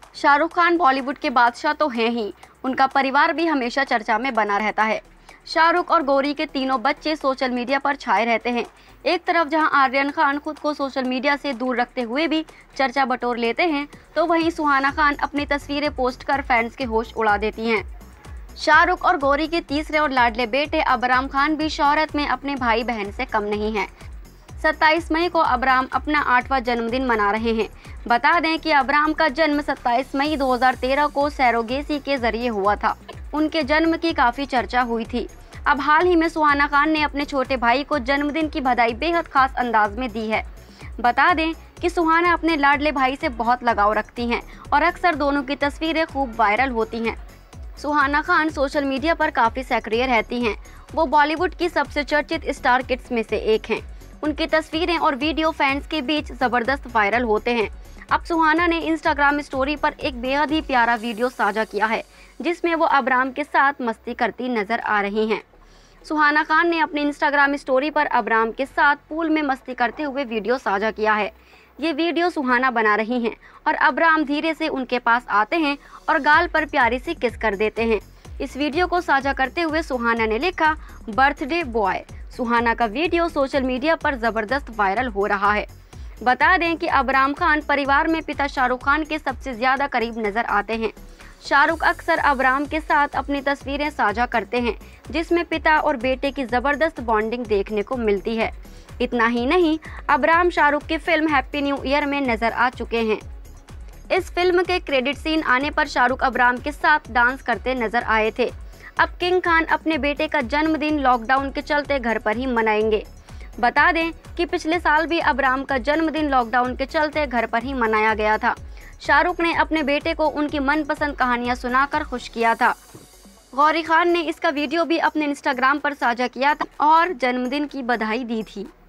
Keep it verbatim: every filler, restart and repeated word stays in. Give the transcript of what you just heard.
शाहरुख खान बॉलीवुड के बादशाह तो हैं ही, उनका परिवार भी हमेशा चर्चा में बना रहता है। शाहरुख और गौरी के तीनों बच्चे सोशल मीडिया पर छाए रहते हैं। एक तरफ जहां आर्यन खान खुद को सोशल मीडिया से दूर रखते हुए भी चर्चा बटोर लेते हैं, तो वहीं सुहाना खान अपनी तस्वीरें पोस्ट कर फैंस के होश उड़ा देती हैं। शाहरुख और गौरी के तीसरे और लाडले बेटे अबराम खान भी शोहरत में अपने भाई बहन से कम नहीं हैं। सत्ताईस मई को अबराम अपना आठवां जन्मदिन मना रहे हैं। बता दें कि अबराम का जन्म सत्ताईस मई दो हज़ार तेरह को सैरोगेसी के जरिए हुआ था। उनके जन्म की काफ़ी चर्चा हुई थी। अब हाल ही में सुहाना खान ने अपने छोटे भाई को जन्मदिन की बधाई बेहद खास अंदाज में दी है। बता दें कि सुहाना अपने लाडले भाई से बहुत लगाव रखती हैं और अक्सर दोनों की तस्वीरें खूब वायरल होती हैं। सुहाना खान सोशल मीडिया पर काफ़ी सक्रिय रहती हैं। वो बॉलीवुड की सबसे चर्चित स्टार किड्स में से एक हैं। उनकी तस्वीरें और वीडियो फैंस के बीच ज़बरदस्त वायरल होते हैं। अब सुहाना ने इंस्टाग्राम स्टोरी पर एक बेहद ही प्यारा वीडियो साझा किया है, जिसमें वो अबराम के साथ मस्ती करती नजर आ रही हैं। सुहाना खान ने अपनी इंस्टाग्राम स्टोरी पर अबराम के साथ पूल में मस्ती करते हुए वीडियो साझा किया है। ये वीडियो सुहाना बना रही हैं और अबराम धीरे से उनके पास आते हैं और गाल पर प्यारी सी किस कर देते हैं। इस वीडियो को साझा करते हुए सुहाना ने लिखा, बर्थडे बॉय। सुहाना का वीडियो सोशल मीडिया पर ज़बरदस्त वायरल हो रहा है। बता दें कि अबराम खान परिवार में पिता शाहरुख खान के सबसे ज़्यादा करीब नज़र आते हैं। शाहरुख अक्सर अबराम के साथ अपनी तस्वीरें साझा करते हैं, जिसमें पिता और बेटे की ज़बरदस्त बॉन्डिंग देखने को मिलती है। इतना ही नहीं, अबराम शाहरुख की फिल्म हैप्पी न्यू ईयर में नज़र आ चुके हैं। इस फिल्म के क्रेडिट सीन आने पर शाहरुख अबराम के साथ डांस करते नजर आए थे। अब किंग खान अपने बेटे का जन्मदिन लॉकडाउन के चलते घर पर ही मनाएंगे। बता दें कि पिछले साल भी अबराम का जन्मदिन लॉकडाउन के चलते घर पर ही मनाया गया था। शाहरुख ने अपने बेटे को उनकी मनपसंद कहानियां सुनाकर खुश किया था। गौरी खान ने इसका वीडियो भी अपने इंस्टाग्राम पर साझा किया था और जन्मदिन की बधाई दी थी।